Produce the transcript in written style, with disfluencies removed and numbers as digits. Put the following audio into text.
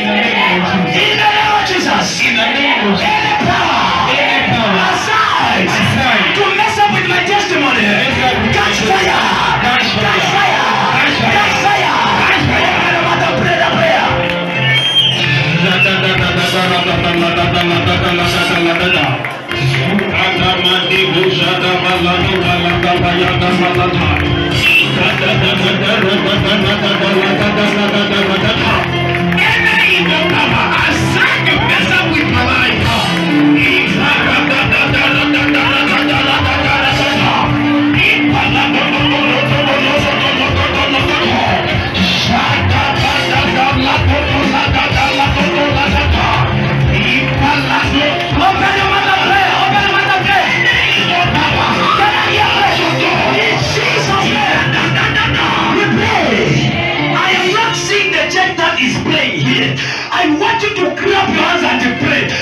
In the name of Jesus. In the name of Jesus. Any power aside to mess up with my testimony, catch fire. Catch fire. Catch fire. Pray the prayer. Any evil power assigned to mess up with my life, I want you to clap your hands and to pray.